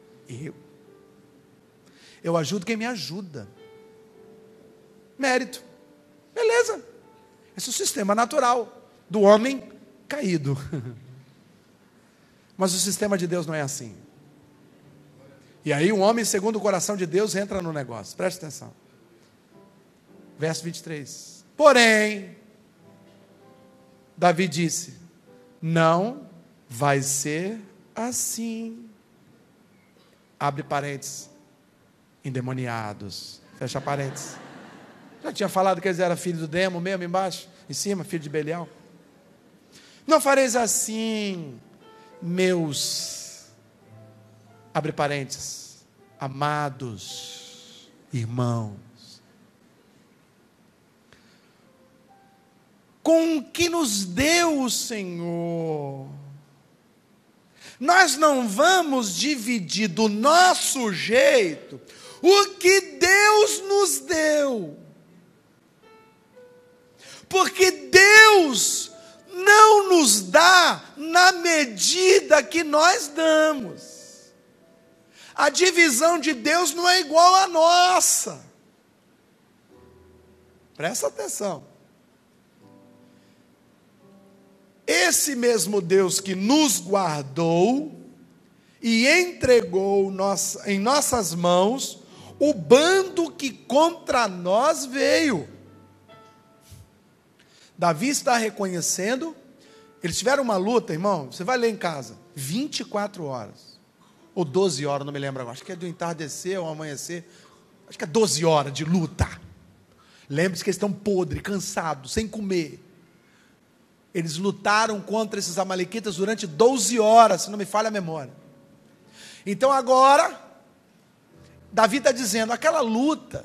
Eu ajudo quem me ajuda. Mérito. Beleza. Esse é o sistema natural do homem caído. Mas o sistema de Deus não é assim. E aí um homem segundo o coração de Deus entra no negócio. Preste atenção. Verso 23. Porém, Davi disse: não vai ser assim. Abre parênteses. Endemoniados. Fecha parênteses. Já tinha falado que eles eram filhos do demo mesmo, embaixo, em cima, filho de Belial. Não fareis assim, meus, abre parênteses, amados irmãos, com o que nos deu o Senhor. Nós não vamos dividir do nosso jeito o que Deus nos deu. Porque Deus não nos dá na medida que nós damos. A divisão de Deus não é igual à nossa. Presta atenção. Esse mesmo Deus que nos guardou e entregou em nossas mãos o bando que contra nós veio. Davi está reconhecendo, eles tiveram uma luta, irmão, você vai ler em casa, 24 horas, ou 12 horas, não me lembro agora, acho que é do entardecer ao amanhecer, acho que é 12 horas de luta. Lembre-se que eles estão podres, cansados, sem comer. Eles lutaram contra esses amalequitas durante 12 horas, se não me falha a memória. Então agora, Davi está dizendo, aquela luta,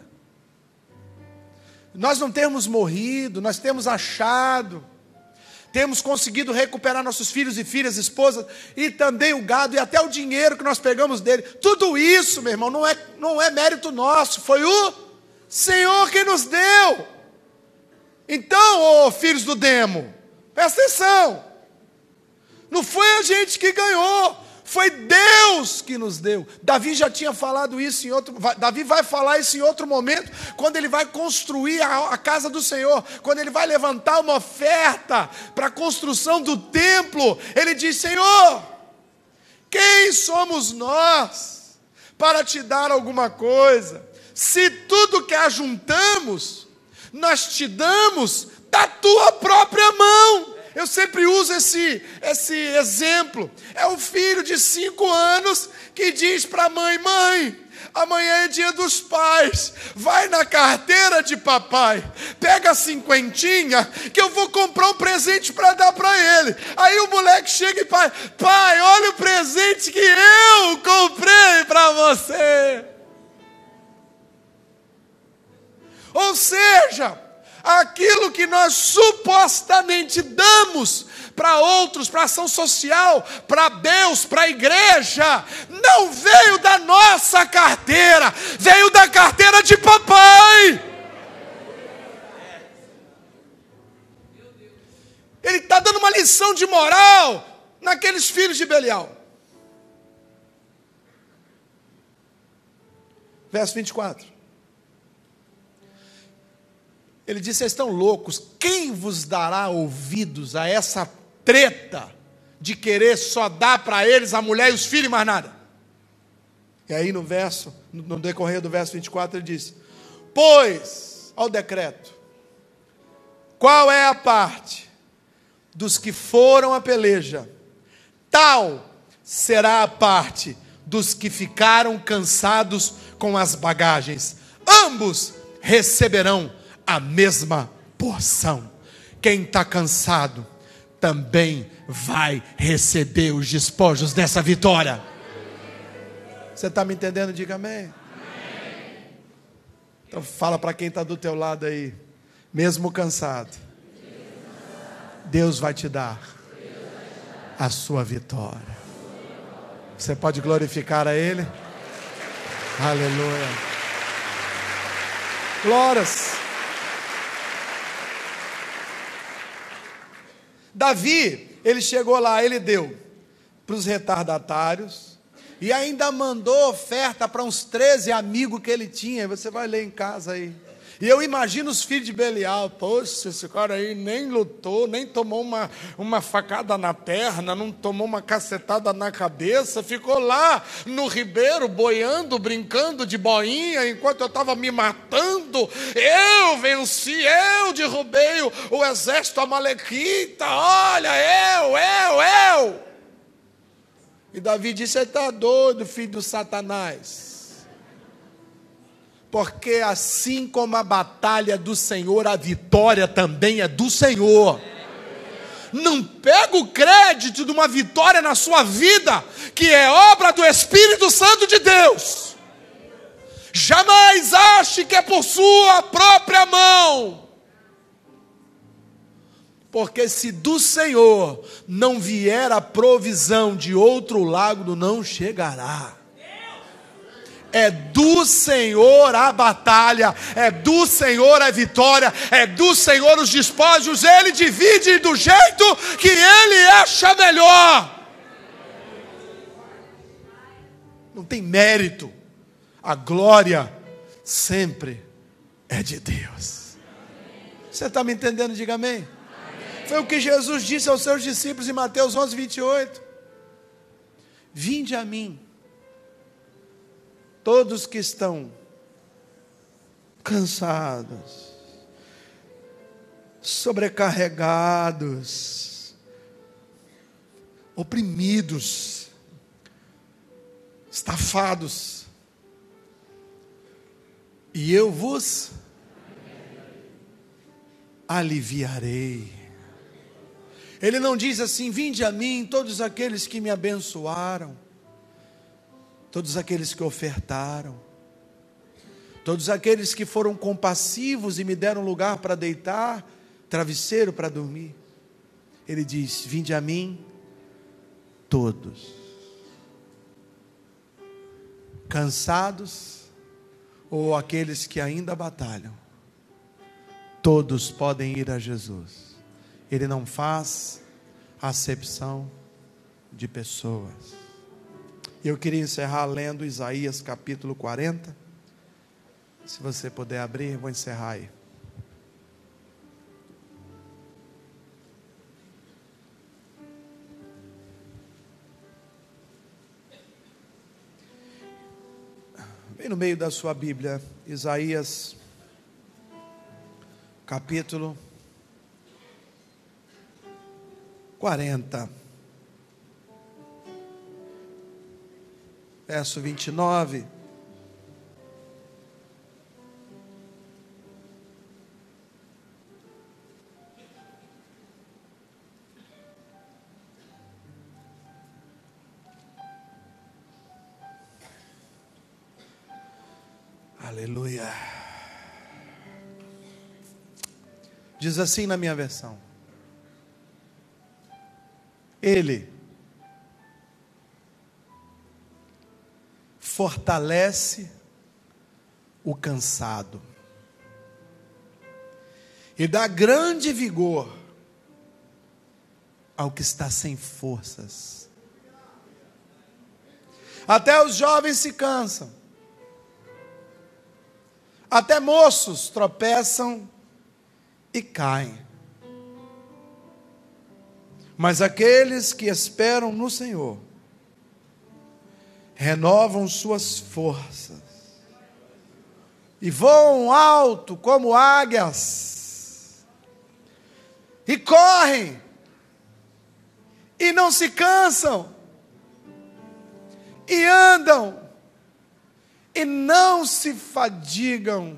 nós não temos morrido, nós temos achado, temos conseguido recuperar nossos filhos e filhas, esposas, e também o gado, e até o dinheiro que nós pegamos dele. Tudo isso, meu irmão, não é mérito nosso, foi o Senhor que nos deu. Então, filhos do demo, presta atenção, não foi a gente que ganhou, foi Deus que nos deu. Davi já tinha falado isso Davi vai falar isso em outro momento, quando ele vai construir a casa do Senhor, quando ele vai levantar uma oferta para a construção do templo, ele diz: Senhor, quem somos nós para te dar alguma coisa, se tudo que ajuntamos, nós te damos da tua própria mão. Eu sempre uso esse exemplo. É o filho de 5 anos que diz para a mãe: mãe, amanhã é dia dos pais, vai na carteira de papai, pega a 50 que eu vou comprar um presente para dar para ele. Aí o moleque chega e pai, olha o presente que eu comprei para você. Ou seja, aquilo que nós supostamente damos para outros, para ação social, para Deus, para a igreja, não veio da nossa carteira, veio da carteira de papai. Ele está dando uma lição de moral naqueles filhos de Belial. Verso 24. Ele disse: vocês estão loucos, quem vos dará ouvidos a essa treta de querer só dar para eles a mulher e os filhos e mais nada. E aí no decorrer do verso 24 ele diz: pois, ao decreto, qual é a parte dos que foram à peleja, tal será a parte dos que ficaram cansados com as bagagens. Ambos receberão a mesma porção. Quem está cansado também vai receber os despojos dessa vitória. Você está me entendendo? Diga amém. Então fala para quem está do teu lado aí: mesmo cansado, Deus vai te dar a sua vitória. Você pode glorificar a Ele? Aleluia. Glórias. Davi, ele chegou lá, ele deu para os retardatários e ainda mandou oferta para uns 13 amigos que ele tinha. Você vai ler em casa aí. E eu imagino os filhos de Belial: poxa, esse cara aí nem lutou, nem tomou uma facada na perna, não tomou uma cacetada na cabeça, ficou lá no ribeiro, boiando, brincando de boinha, enquanto eu estava me matando. Eu venci, eu derrubei o exército amalequita, olha, eu. E Davi disse: você está doido, filho do Satanás? Porque assim como a batalha do Senhor, a vitória também é do Senhor. Não pega o crédito de uma vitória na sua vida, que é obra do Espírito Santo de Deus. Jamais ache que é por sua própria mão. Porque se do Senhor não vier a provisão, de outro lado não chegará. É do Senhor a batalha, é do Senhor a vitória, é do Senhor os despojos. Ele divide do jeito que Ele acha melhor. Não tem mérito. A glória sempre é de Deus. Você está me entendendo? Diga amém. Foi o que Jesus disse aos seus discípulos em Mateus 11, 28. Vinde a mim, todos que estão cansados, sobrecarregados, oprimidos, estafados, e eu vos aliviarei. Ele não diz assim: vinde a mim todos aqueles que me abençoaram, todos aqueles que ofertaram, todos aqueles que foram compassivos e me deram lugar para deitar, travesseiro para dormir. Ele diz: vinde a mim todos, cansados ou aqueles que ainda batalham, todos podem ir a Jesus. Ele não faz acepção de pessoas. Eu queria encerrar lendo Isaías capítulo 40. Se você puder abrir, vou encerrar aí. Bem no meio da sua Bíblia, Isaías capítulo 40. Verso 29. Aleluia. Diz assim na minha versão: Ele fortalece o cansado e dá grande vigor ao que está sem forças. Até os jovens se cansam, até moços tropeçam e caem. Mas aqueles que esperam no Senhor renovam suas forças e voam alto como águias, e correm e não se cansam, e andam e não se fadigam.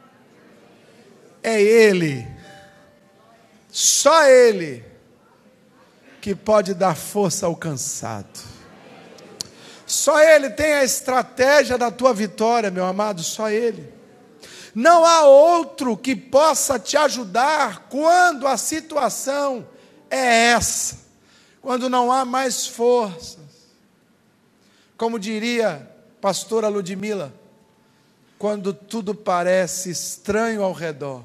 É Ele, só Ele, que pode dar força ao cansado. Só Ele tem a estratégia da tua vitória, meu amado, só Ele. Não há outro que possa te ajudar quando a situação é essa, quando não há mais forças. Como diria pastora Ludmila, quando tudo parece estranho ao redor,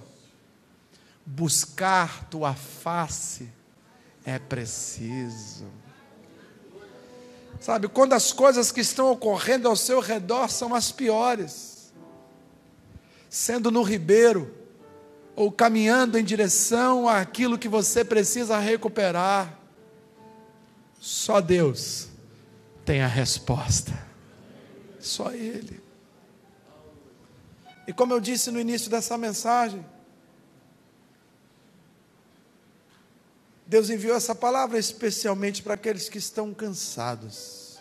buscar tua face é preciso. Sabe, quando as coisas que estão ocorrendo ao seu redor são as piores, sendo no ribeiro, ou caminhando em direção àquilo que você precisa recuperar, só Deus tem a resposta, só Ele. E como eu disse no início dessa mensagem, Deus enviou essa palavra especialmente para aqueles que estão cansados.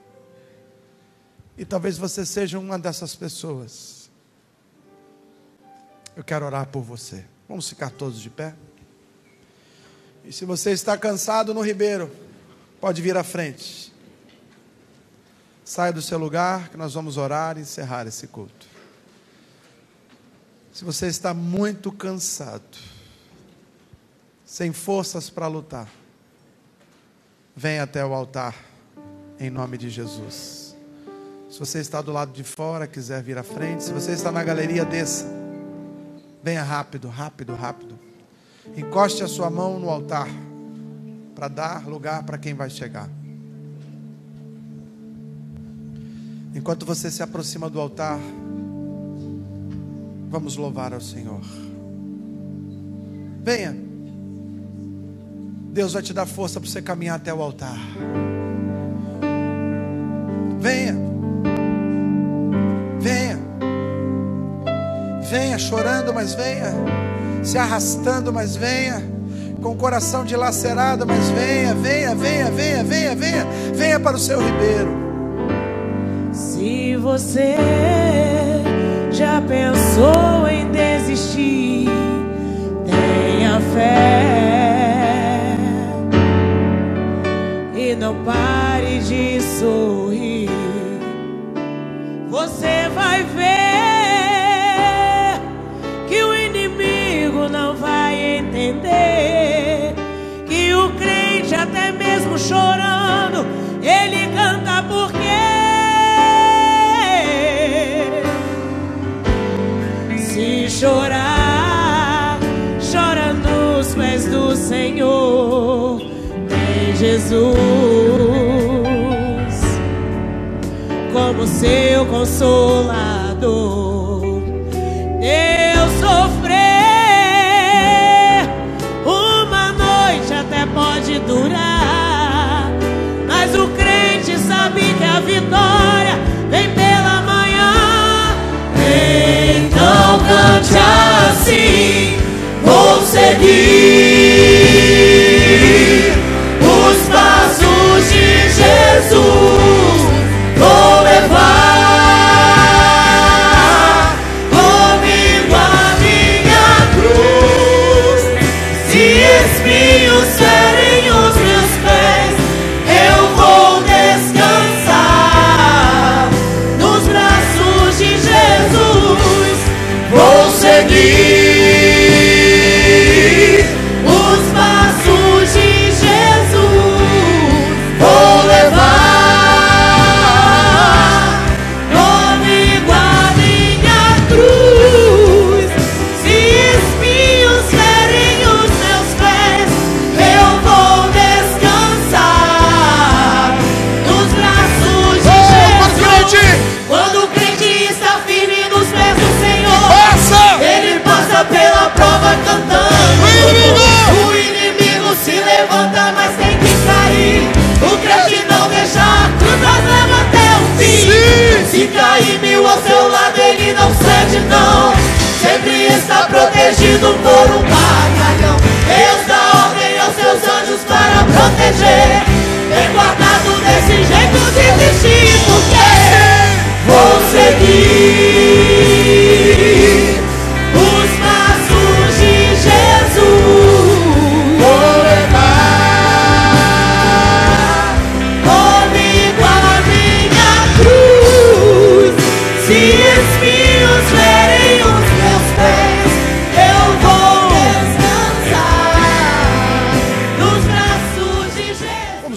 E talvez você seja uma dessas pessoas. Eu quero orar por você. Vamos ficar todos de pé? E se você está cansado no ribeiro, pode vir à frente. Saia do seu lugar, que nós vamos orar e encerrar esse culto. Se você está muito cansado, sem forças para lutar, venha até o altar, em nome de Jesus. Se você está do lado de fora, quiser vir à frente, se você está na galeria, desça. Venha rápido, rápido, rápido. Encoste a sua mão no altar, para dar lugar para quem vai chegar. Enquanto você se aproxima do altar, vamos louvar ao Senhor. Venha. Deus vai te dar força para você caminhar até o altar. Venha. Venha. Venha chorando, mas venha. Se arrastando, mas venha. Com o coração dilacerado, mas venha, venha, venha, venha, venha, venha. Venha para o seu ribeiro. Se você já pensou em desistir, tenha fé e não pare de sorrir. Você vai ver que o inimigo não vai entender, que o crente até mesmo chorando, ele canta porque se chorar, chora nos pés do Senhor. Tem Jesus como seu consolador. Deus sofrer uma noite até pode durar, mas o crente sabe que a vitória vem pela manhã. Então cante assim, vou seguir os passos de Jesus, vou levar comigo a minha cruz. Se espinhos ferem os meus pés, eu vou descansar nos braços de Jesus. Vou seguir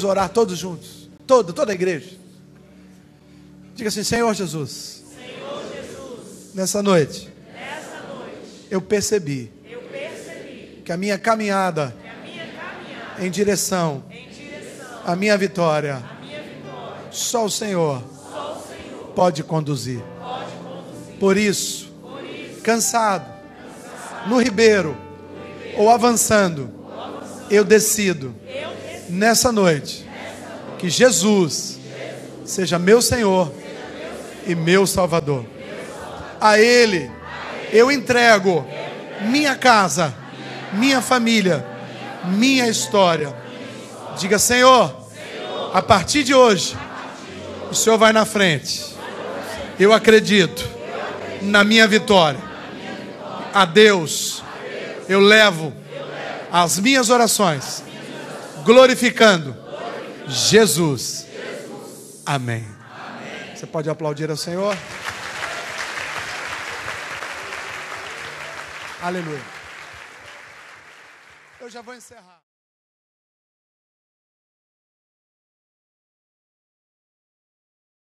orar todos juntos. Toda a igreja. Diga assim: Senhor Jesus, nessa noite, eu percebi que a minha caminhada em direção à minha vitória, só o Senhor pode conduzir. Por isso, cansado, no ribeiro ou avançando, eu decido nessa noite que Jesus seja meu Senhor e meu Salvador. A Ele eu entrego minha casa, minha família, minha história. Diga: Senhor, a partir de hoje, o Senhor vai na frente. Eu acredito na minha vitória. A Deus eu levo as minhas orações, glorificando Jesus. Amém. Você pode aplaudir ao Senhor? Aleluia. Eu já vou encerrar.